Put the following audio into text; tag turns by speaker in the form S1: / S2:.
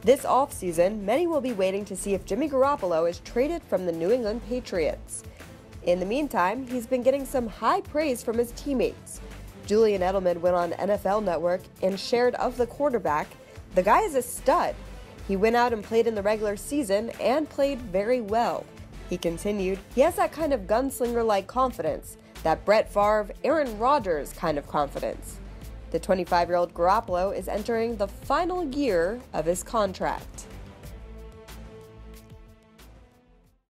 S1: This offseason, many will be waiting to see if Jimmy Garoppolo is traded from the New England Patriots. In the meantime, he's been getting some high praise from his teammates. Julian Edelman went on NFL Network and shared of the quarterback, "The guy is a stud. He went out and played in the regular season and played very well." He continued, "He has that kind of gunslinger-like confidence, that Brett Favre, Aaron Rodgers kind of confidence." The 25-year-old Garoppolo is entering the final year of his contract.